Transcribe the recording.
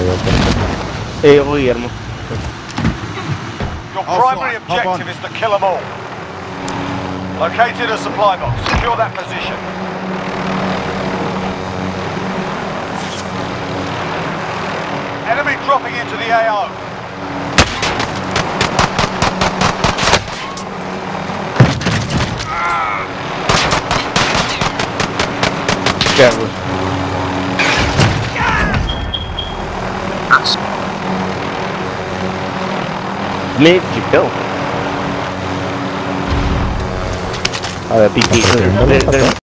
Yo, Guillermo. Your primary objective is to kill them all. Located a supply box. Secure that position. Enemy dropping into the AO. Careful. Me, did you kill? Oh, that BP.